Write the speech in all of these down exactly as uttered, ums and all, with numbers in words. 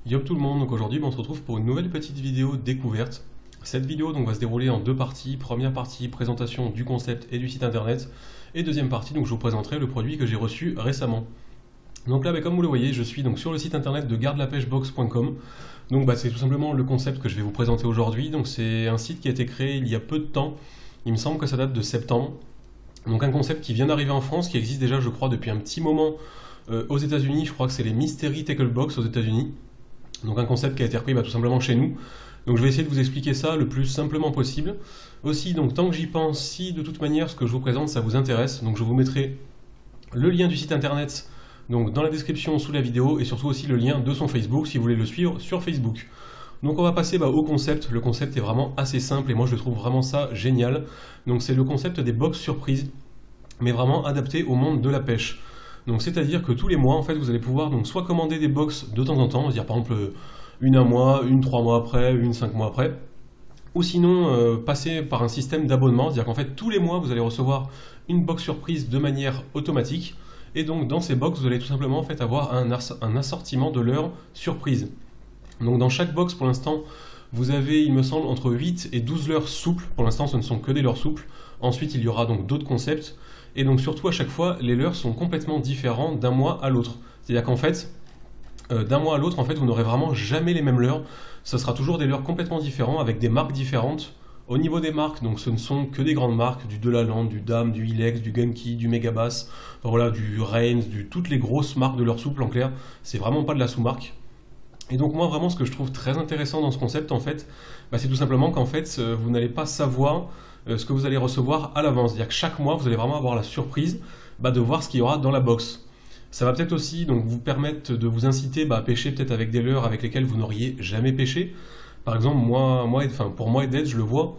Yo tout le monde, donc aujourd'hui on se retrouve pour une nouvelle petite vidéo découverte. Cette vidéo donc va se dérouler en deux parties. Première partie, présentation du concept et du site internet. Et deuxième partie, donc je vous présenterai le produit que j'ai reçu récemment. Donc là, bah, comme vous le voyez, je suis donc sur le site internet de garde la pêche box point com. Donc bah, c'est tout simplement le concept que je vais vous présenter aujourd'hui. Donc c'est un site qui a été créé il y a peu de temps. Il me semble que ça date de septembre. Donc un concept qui vient d'arriver en France, qui existe déjà je crois depuis un petit moment euh, aux États-Unis. Je crois que c'est les Mystery Tackle Box aux États-Unis. Donc un concept qui a été repris bah, tout simplement chez nous. Donc je vais essayer de vous expliquer ça le plus simplement possible. Aussi, donc tant que j'y pense, si de toute manière ce que je vous présente ça vous intéresse, donc je vous mettrai le lien du site internet donc dans la description sous la vidéo et surtout aussi le lien de son Facebook si vous voulez le suivre sur Facebook. Donc on va passer bah, au concept. Le concept est vraiment assez simple et moi je trouve vraiment ça génial. Donc c'est le concept des box surprises, mais vraiment adapté au monde de la pêche. Donc c'est-à-dire que tous les mois, en fait, vous allez pouvoir donc soit commander des box de temps en temps, c'est-à-dire par exemple une un mois, une trois mois après, une cinq mois après, ou sinon euh, passer par un système d'abonnement, c'est-à-dire qu'en fait tous les mois vous allez recevoir une box surprise de manière automatique, et donc dans ces box vous allez tout simplement en fait avoir un, un assortiment de leurres surprises. Donc dans chaque box pour l'instant vous avez il me semble entre huit et douze leurres souples, pour l'instant ce ne sont que des leurres souples, ensuite il y aura donc d'autres concepts. Et donc surtout à chaque fois, les leurres sont complètement différents d'un mois à l'autre. C'est-à-dire qu'en fait, euh, d'un mois à l'autre, en fait, vous n'aurez vraiment jamais les mêmes leurres. Ce sera toujours des leurres complètement différents, avec des marques différentes. Au niveau des marques, donc ce ne sont que des grandes marques, du Delaland, du Dam, du Ilex, du Gunky, du Megabass, enfin voilà, du Reigns, du, toutes les grosses marques de leurres souples en clair. C'est vraiment pas de la sous-marque. Et donc moi vraiment ce que je trouve très intéressant dans ce concept en fait, bah, c'est tout simplement qu'en fait euh, vous n'allez pas savoir euh, ce que vous allez recevoir à l'avance. C'est-à-dire que chaque mois vous allez vraiment avoir la surprise bah, de voir ce qu'il y aura dans la box. Ça va peut-être aussi donc, vous permettre de vous inciter bah, à pêcher peut-être avec des leurres avec lesquelles vous n'auriez jamais pêché. Par exemple moi, moi enfin, pour moi et Dead je le vois,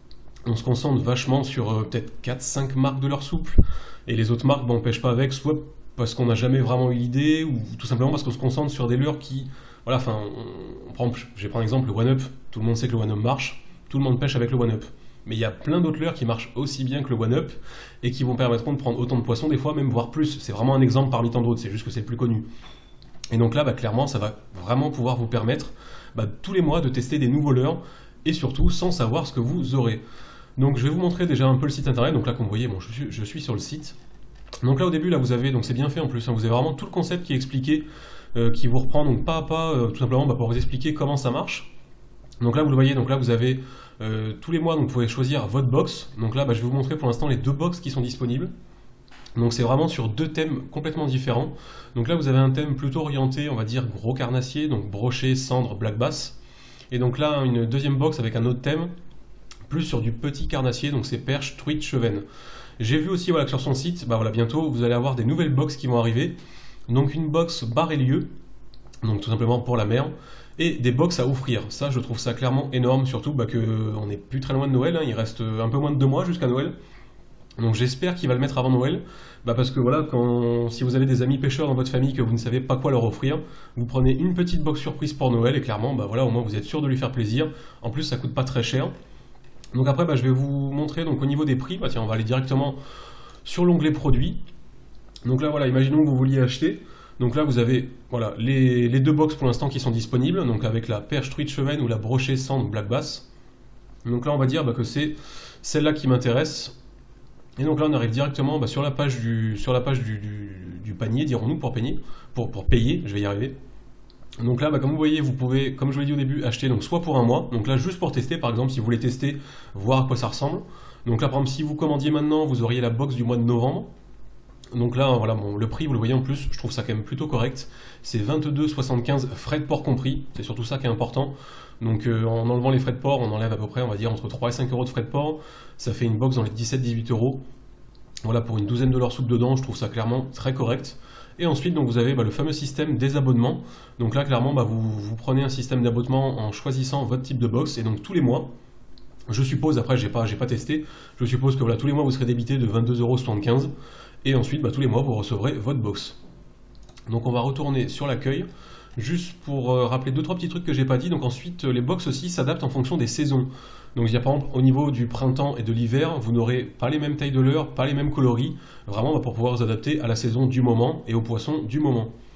on se concentre vachement sur euh, peut-être quatre cinq marques de leurres souples et les autres marques bah, on ne pêche pas avec, soit parce qu'on n'a jamais vraiment eu l'idée ou tout simplement parce qu'on se concentre sur des leurres qui voilà, enfin, on, on prend, je vais prendre exemple le one-up, tout le monde sait que le one-up marche, tout le monde pêche avec le one-up. Mais il y a plein d'autres leurres qui marchent aussi bien que le one-up et qui vont permettre de prendre autant de poissons, des fois même voire plus. C'est vraiment un exemple parmi tant d'autres, c'est juste que c'est le plus connu. Et donc là, bah, clairement, ça va vraiment pouvoir vous permettre bah, tous les mois de tester des nouveaux leurres et surtout sans savoir ce que vous aurez. Donc je vais vous montrer déjà un peu le site internet. Donc là, comme vous voyez, bon, je, suis, je suis sur le site. Donc là, au début, là, vous avez, donc c'est bien fait en plus, hein, vous avez vraiment tout le concept qui est expliqué. Euh, qui vous reprend donc pas à pas, euh, tout simplement bah, pour vous expliquer comment ça marche. Donc là vous le voyez, donc là vous avez euh, tous les mois, donc vous pouvez choisir votre box. Donc là bah, je vais vous montrer pour l'instant les deux box qui sont disponibles. Donc c'est vraiment sur deux thèmes complètement différents. Donc là vous avez un thème plutôt orienté, on va dire gros carnassier, donc brochet, cendre, black bass. Et donc là une deuxième box avec un autre thème, plus sur du petit carnassier, donc c'est perche, truite, chevenne. J'ai vu aussi voilà, que sur son site, bah, voilà, bientôt vous allez avoir des nouvelles box qui vont arriver. Donc une box bar et lieu, donc tout simplement pour la mer, et des box à offrir. Ça, je trouve ça clairement énorme, surtout bah, qu'on n'est plus très loin de Noël, hein, il reste un peu moins de deux mois jusqu'à Noël. Donc j'espère qu'il va le mettre avant Noël, bah, parce que voilà, quand, si vous avez des amis pêcheurs dans votre famille que vous ne savez pas quoi leur offrir, vous prenez une petite box surprise pour Noël, et clairement, bah, voilà, au moins vous êtes sûr de lui faire plaisir. En plus, ça coûte pas très cher. Donc après, bah, je vais vous montrer donc, au niveau des prix, bah, tiens, on va aller directement sur l'onglet produits. Donc là voilà, imaginons que vous vouliez acheter. Donc là vous avez voilà, les, les deux box pour l'instant qui sont disponibles, donc avec la perche truite chevenne ou la brochet cendre black bass. Donc là on va dire bah, que c'est celle-là qui m'intéresse. Et donc là on arrive directement bah, sur la page du, sur la page du, du, du panier, dirons-nous, pour payer, pour, pour payer, je vais y arriver. Donc là, bah, comme vous voyez, vous pouvez, comme je vous l'ai dit au début, acheter donc soit pour un mois, donc là juste pour tester, par exemple si vous voulez tester, voir à quoi ça ressemble. Donc là par exemple si vous commandiez maintenant, vous auriez la box du mois de novembre. Donc là, voilà, bon, le prix, vous le voyez en plus, je trouve ça quand même plutôt correct. C'est vingt-deux soixante-quinze, frais de port compris, c'est surtout ça qui est important. Donc euh, en enlevant les frais de port, on enlève à peu près, on va dire, entre trois et cinq euros de frais de port. Ça fait une box dans les dix-sept à dix-huit euros. Voilà, pour une douzaine de leurres souples dedans, je trouve ça clairement très correct. Et ensuite, donc, vous avez bah, le fameux système des abonnements. Donc là, clairement, bah, vous, vous prenez un système d'abonnement en choisissant votre type de box, et donc tous les mois, je suppose, après j'ai pas, j'ai pas testé, je suppose que voilà, tous les mois vous serez débité de vingt-deux euros soixante-quinze. Et ensuite, bah, tous les mois, vous recevrez votre box. Donc on va retourner sur l'accueil, juste pour euh, rappeler deux trois petits trucs que j'ai pas dit. Donc ensuite, les box aussi s'adaptent en fonction des saisons. Donc il y a par exemple, au niveau du printemps et de l'hiver, vous n'aurez pas les mêmes tailles de leurres, pas les mêmes coloris, vraiment bah, pour pouvoir vous adapter à la saison du moment et aux poissons du moment.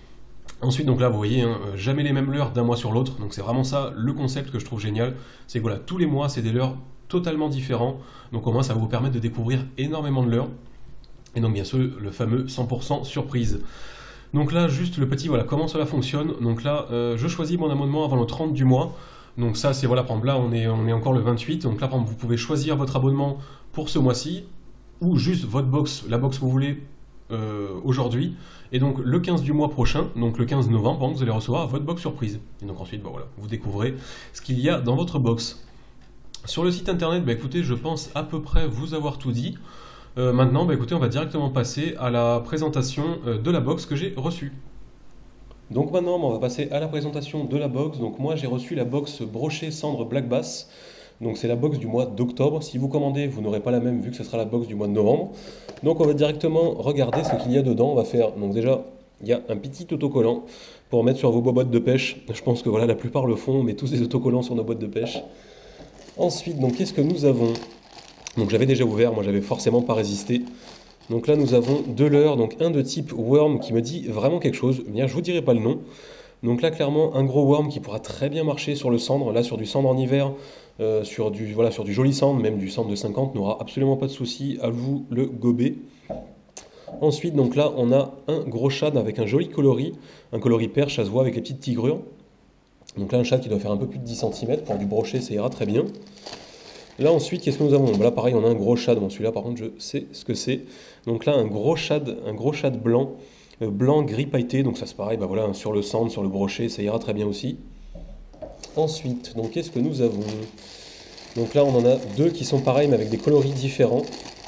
Ensuite, donc là, vous voyez, hein, jamais les mêmes leurres d'un mois sur l'autre. Donc c'est vraiment ça le concept que je trouve génial. C'est que voilà, tous les mois, c'est des leurres totalement différents. Donc au moins, ça va vous permettre de découvrir énormément de leurres. Et donc bien sûr, le fameux cent pour cent surprise. Donc là, juste le petit, voilà, comment cela fonctionne. Donc là, euh, je choisis mon abonnement avant le trente du mois. Donc ça, c'est, voilà, par exemple, là, on est, on est encore le vingt-huit. Donc là, par exemple, vous pouvez choisir votre abonnement pour ce mois-ci, ou juste votre box, la box que vous voulez euh, aujourd'hui. Et donc le quinze du mois prochain, donc le quinze novembre, bon, vous allez recevoir votre box surprise. Et donc ensuite, bon, voilà, vous découvrez ce qu'il y a dans votre box. Sur le site internet, bah, écoutez, je pense à peu près vous avoir tout dit. Euh, maintenant, bah, écoutez, on va directement passer à la présentation euh, de la box que j'ai reçue. Donc maintenant, on va passer à la présentation de la box. Donc moi, j'ai reçu la box brochée cendre Black Bass. Donc c'est la box du mois d'octobre. Si vous commandez, vous n'aurez pas la même vu que ce sera la box du mois de novembre. Donc on va directement regarder ce qu'il y a dedans. On va faire, donc déjà, il y a un petit autocollant pour mettre sur vos boîtes de pêche. Je pense que voilà, la plupart le font, on met tous des autocollants sur nos boîtes de pêche. Ensuite, donc qu'est-ce que nous avons? Donc j'avais déjà ouvert, moi j'avais forcément pas résisté. Donc là nous avons deux leurres, donc un de type worm qui me dit vraiment quelque chose. Bien, je vous dirai pas le nom. Donc là clairement un gros worm qui pourra très bien marcher sur le cendre, là sur du cendre en hiver, euh, sur, du, voilà, sur du joli cendre, même du cendre de cinquante, n'aura absolument pas de souci à vous le gober. Ensuite donc là on a un gros shad avec un joli coloris, un coloris perche, ça se voit avec les petites tigrures. Donc là un shad qui doit faire un peu plus de dix centimètres, pour du brochet ça ira très bien. Là ensuite, qu'est-ce que nous avons? Là pareil, on a un gros shad. Bon, celui-là par contre, je sais ce que c'est. Donc là, un gros shad, un gros shad blanc, euh, blanc gris pailleté. Donc ça c'est pareil, bah voilà, sur le cendre, sur le brochet, ça ira très bien aussi. Ensuite, donc qu'est-ce que nous avons? Donc là, on en a deux qui sont pareils, mais avec des coloris différents.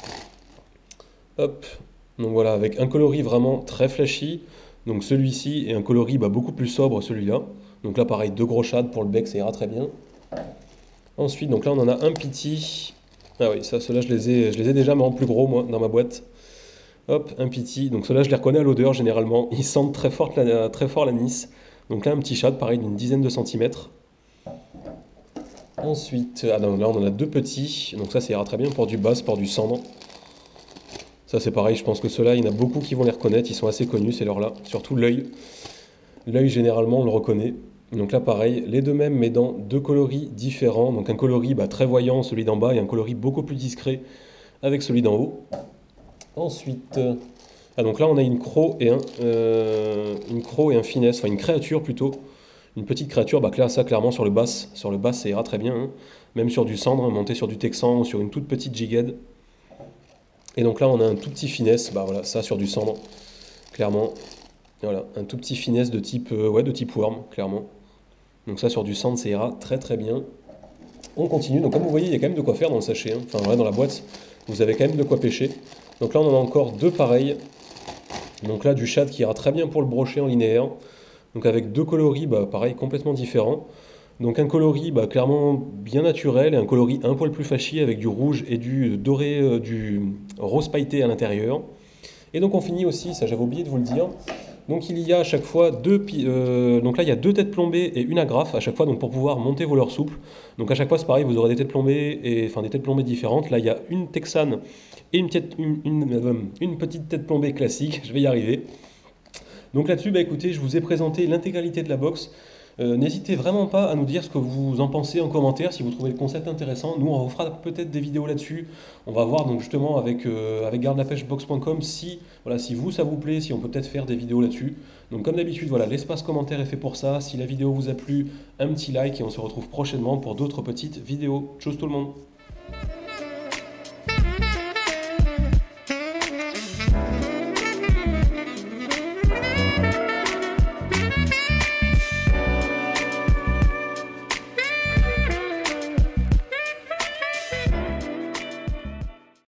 Hop. Donc voilà, avec un coloris vraiment très flashy. Donc celui-ci et un coloris bah, beaucoup plus sobre, celui-là. Donc là, pareil, deux gros shads pour le bec, ça ira très bien. Ensuite, donc là on en a un petit. Ah oui, ça, ceux-là je les ai, je les ai déjà, mais en plus gros, moi, dans ma boîte. Hop, un petit. Donc ceux-là je les reconnais à l'odeur généralement. Ils sentent très fort la, très fort l'anis. Donc là un petit shad, pareil, d'une dizaine de centimètres. Ensuite, ah non, là on en a deux petits. Donc ça, ça ira très bien pour du basse, pour du cendre. Ça c'est pareil, je pense que ceux-là, il y en a beaucoup qui vont les reconnaître. Ils sont assez connus, ces leurres-là. Surtout l'œil. L'œil, généralement, on le reconnaît. Donc là pareil, les deux mêmes mais dans deux coloris différents. Donc un coloris bah, très voyant, celui d'en bas, et un coloris beaucoup plus discret avec celui d'en haut. Ensuite, euh, ah, donc là on a une croc et un, euh, une croc et un finesse, enfin une créature plutôt. Une petite créature, bah là ça clairement sur le bass, sur le bass ça ira très bien. Hein. Même sur du cendre, hein, monté sur du texan ou sur une toute petite jighead. Et donc là on a un tout petit finesse, bah voilà, ça sur du cendre, clairement. Voilà, un tout petit finesse de type, euh, ouais, de type worm, clairement. Donc ça sur du cendre ça ira très très bien. On continue, donc comme vous voyez il y a quand même de quoi faire dans le sachet, hein. Enfin voilà, dans la boîte vous avez quand même de quoi pêcher. Donc là on en a encore deux pareils. Donc là du shad qui ira très bien pour le brochet en linéaire. Donc avec deux coloris bah, pareil complètement différents. Donc un coloris bah, clairement bien naturel et un coloris un poil plus flashy avec du rouge et du doré, euh, du rose pailleté à l'intérieur. Et donc on finit aussi, ça j'avais oublié de vous le dire. Donc il y a à chaque fois deux, euh, donc là il y a deux têtes plombées et une agrafe à chaque fois donc pour pouvoir monter vos leurres souples. Donc à chaque fois c'est pareil, vous aurez des têtes plombées et enfin des têtes plombées différentes. Là il y a une texane et une, tête, une, une, euh, une petite tête plombée classique. Je vais y arriver. Donc là-dessus, bah écoutez, je vous ai présenté l'intégralité de la box. Euh, N'hésitez vraiment pas à nous dire ce que vous en pensez en commentaire, si vous trouvez le concept intéressant. Nous, on fera peut-être des vidéos là-dessus. On va voir donc justement avec, euh, avec garde la pêche box point com si, voilà, si vous, ça vous plaît, si on peut peut-être faire des vidéos là-dessus. Donc comme d'habitude, voilà, l'espace commentaire est fait pour ça. Si la vidéo vous a plu, un petit like et on se retrouve prochainement pour d'autres petites vidéos. Tchuss tout le monde!